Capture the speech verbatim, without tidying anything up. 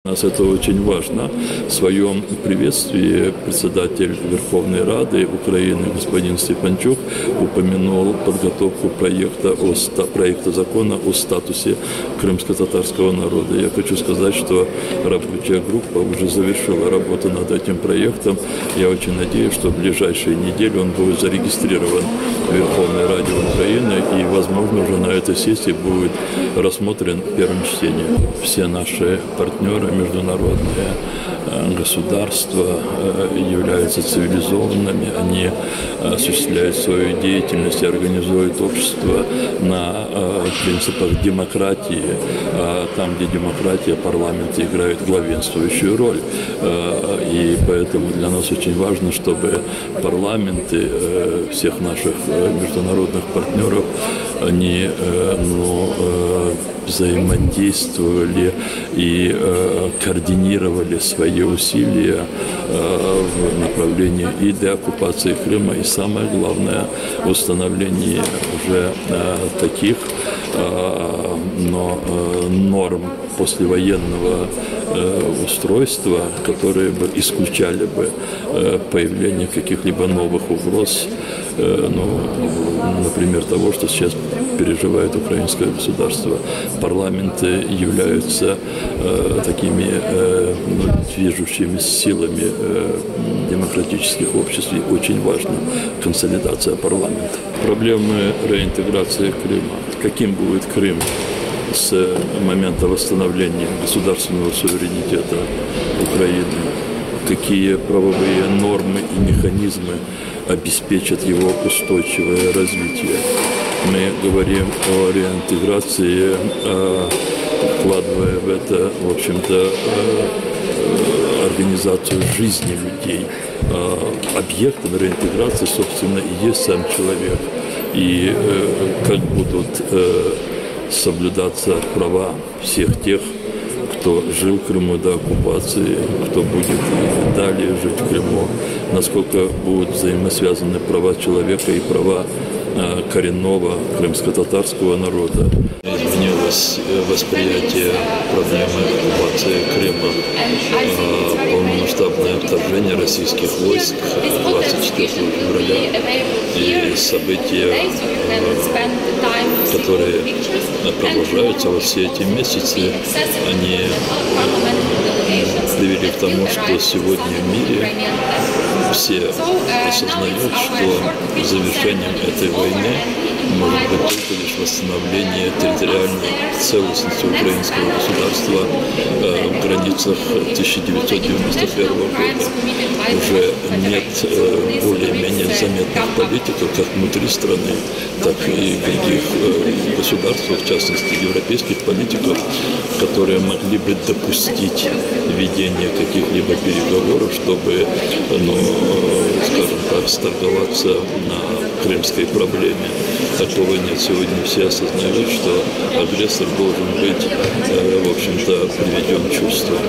Для нас это очень важно. В своем приветствии председатель Верховной Рады Украины господин Стефанчук упомянул подготовку проекта, о, проекта закона о статусе крымско-татарского народа. Я хочу сказать, что рабочая группа уже завершила работу над этим проектом. Я очень надеюсь, что в ближайшие недели он будет зарегистрирован в Верховной Раде Украины и, возможно, уже на этой сессии будет рассмотрен в первом чтении. Все наши партнеры, международные государства являются цивилизованными, они осуществляют свою деятельность и организуют общество на принципах демократии, там, где демократия, парламент играет главенствующую роль. И поэтому для нас очень важно, чтобы парламенты всех наших международных партнеров, они, ну, взаимодействовали и э, координировали свои усилия э, в направлении и деоккупации Крыма, и самое главное, установление уже э, таких э, но, э, норм послевоенного э, устройства, которые бы исключали бы э, появление каких-либо новых угроз, э, ну, например, того, что сейчас переживает украинское государство. Парламенты являются э, такими э, движущими силами э, демократических обществ, и очень важна консолидация парламента. Проблемы реинтеграции Крыма. Каким будет Крым с момента восстановления государственного суверенитета Украины? Какие правовые нормы и механизмы обеспечат его устойчивое развитие? Мы говорим о реинтеграции, вкладывая в это, в общем-то, организацию жизни людей. Объектом реинтеграции, собственно, и есть сам человек. И как будут соблюдаться права всех тех, кто жил в Крыму до оккупации, кто будет и далее жить в Крыму, насколько будут взаимосвязаны права человека и права коренного крымско-татарского народа. Изменилось восприятие проблемы оккупации Крыма, полномасштабное вторжение российских войск двадцать четвёртого февраля и события, которые продолжаются вот все эти месяцы, они привели к тому, что сегодня в мире все осознают, что завершением этой войны может быть только лишь восстановление территориальной целостности украинского государства э, в границах тысяча девятьсот девяносто первого года. Уже нет э, более-менее заметных политиков как внутри страны, так и других э, государств, в частности европейских политиков, которые могли бы допустить ведение каких-либо переговоров, чтобы, ну, скажем так, сторговаться на крымской проблеме. Такого нет. Сегодня все осознают, что агрессор должен быть, в общем-то, приведен в чувство.